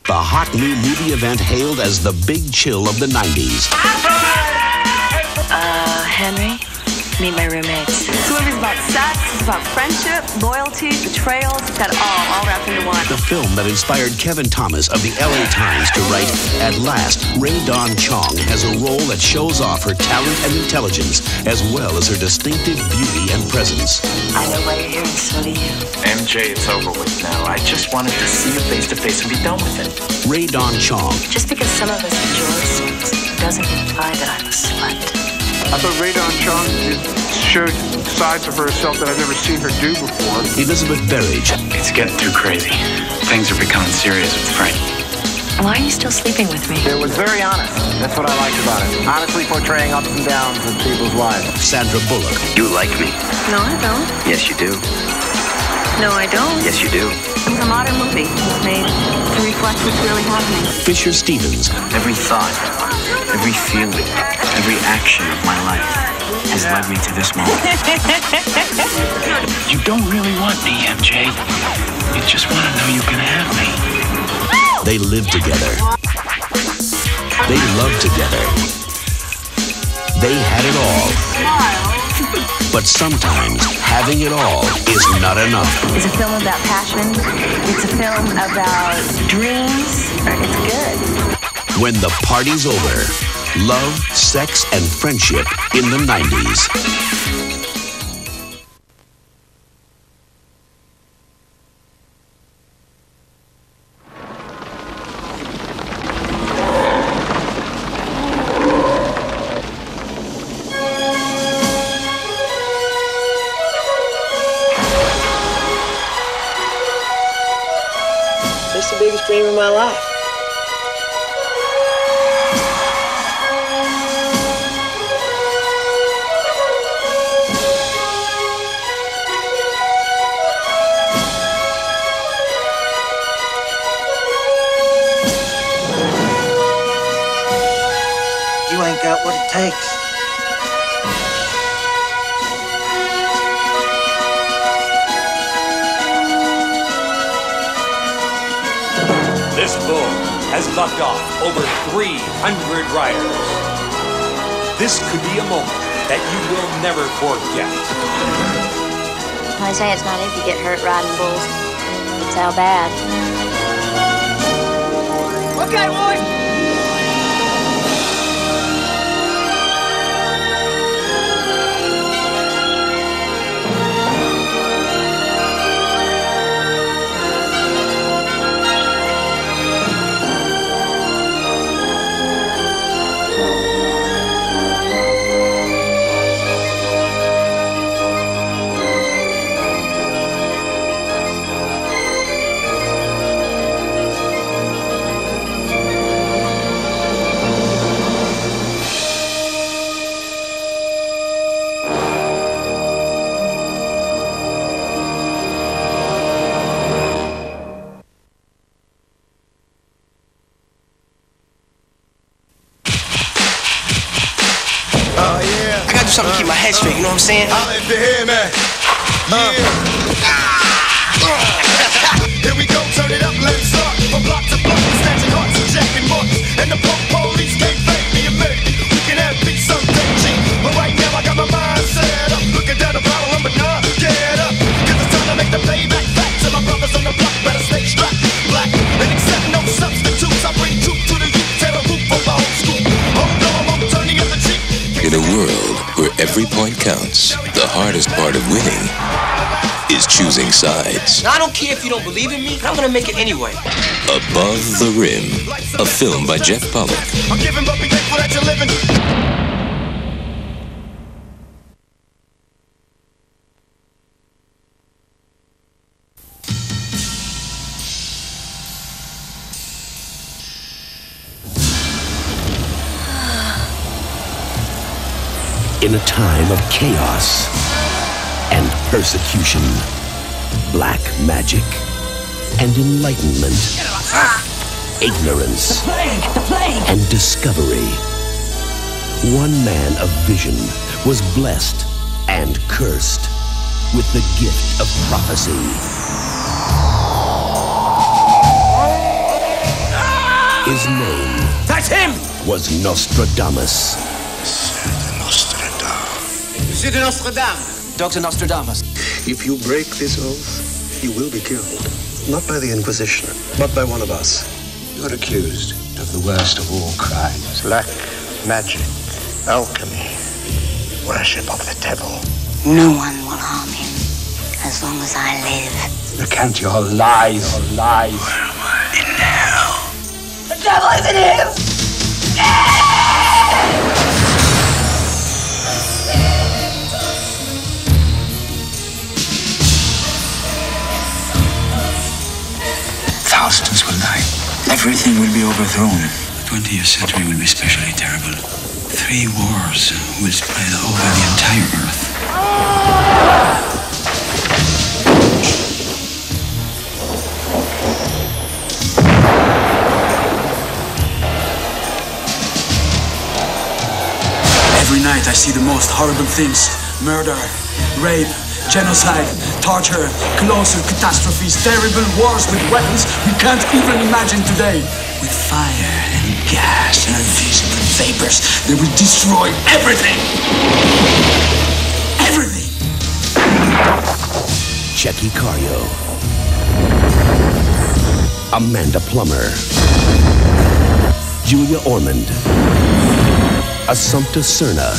the hot new movie event hailed as the big chill of the 90s. Henry, meet my roommates. This movie's about sex, it's about friendship, loyalty, betrayals. It's got it all wrapped into one. The film that inspired Kevin Thomas of the LA Times to write, "At last, Ray Dawn Chong has a role that shows off her talent and intelligence, as well as her distinctive beauty and presence." I know why you're here, and so do you. MJ, it's over with now. I just wanted to see you face to face and be done with it. Ray Dawn Chong. Just because some of us enjoy sex doesn't imply that I'm a slut. I thought Ray Dawn Chong showed sides of herself that I've never seen her do before. Elizabeth Berridge. It's getting too crazy. Things are becoming serious with Frank. Why are you still sleeping with me? It was very honest. That's what I liked about it. Honestly portraying ups and downs of people's lives. Sandra Bullock. You like me? No, I don't. Yes, you do. No, I don't. Yes, you do. It was a modern movie. It was made to reflect what's really happening. Fisher Stevens. Every thought, every feeling, every action of my life has led me to this moment. You don't really want me, MJ. You just want to know you can have me. They live together. They love together. They had it all. But sometimes having it all is not enough. It's a film about passion. It's a film about dreams. It's good. When the party's over, love, sex, and friendship in the 90s. It's the biggest dream of my life. You ain't got what it takes. This bull has bucked off over 300 riders. This could be a moment that you will never forget. I say it's not if you get hurt riding bulls. It's how bad. Okay, boys. Something to keep my head straight, you know what I'm saying? If you hear me, here we go, turn it up, let's start. From block to block, snatching hearts and jacking marks. And the police can't fake me a minute. We can have peace someday, G. But right now I got my mind set up. Looking down the barrel, number 9, get up. Cause it's time to make the payback facts. And my brothers on the block better stay strapped. Black and accept no substitutes. I bring truth to the youth, tear the roof over old school. Hold on, I'm turning up the cheek. In a world where every point counts, the hardest part of winning is choosing sides. Now, I don't care if you don't believe in me, but I'm gonna make it anyway. Above the Rim, a film by Jeff Pollock. I'm giving, but be thankful that you're living. In a time of chaos and persecution, black magic and enlightenment, ignorance and discovery, one man of vision was blessed and cursed with the gift of prophecy. His name... That's him! ...was Nostradamus. Monsieur de Nostradamus. Dr. Nostradamus. If you break this oath, you will be killed. Not by the Inquisition, but by one of us. You're accused of the worst of all crimes. Black magic, alchemy, worship of the devil. No one will harm him as long as I live. Recant your lies. Where am I? In hell. The devil is in him! Thousands will die. Everything will be overthrown. The 20th century will be especially terrible. 3 wars will spread over the entire Earth. Every night I see the most horrible things. Murder, rape, genocide, torture, colossal catastrophes, terrible wars with weapons we can't even imagine today. With fire and gas and invisible vapors, they will destroy everything. Everything. Checky Cario. Amanda Plummer. Julia Ormond. Assumpta Serna.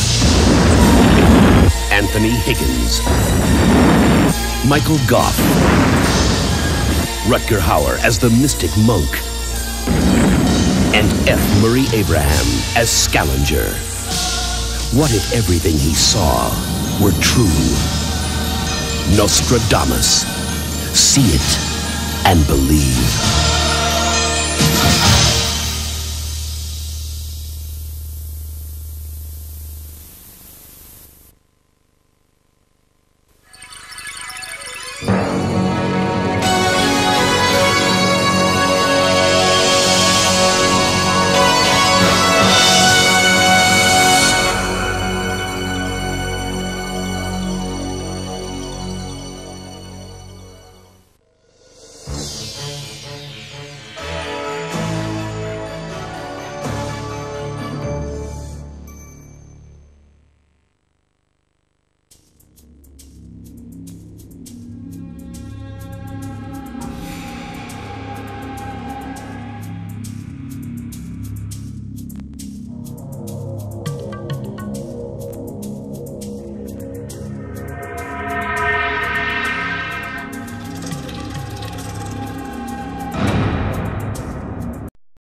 Anthony Higgins. Michael Goff. Rutger Hauer as the Mystic Monk. And F. Murray Abraham as Scaliger. What if everything he saw were true? Nostradamus. See it and believe.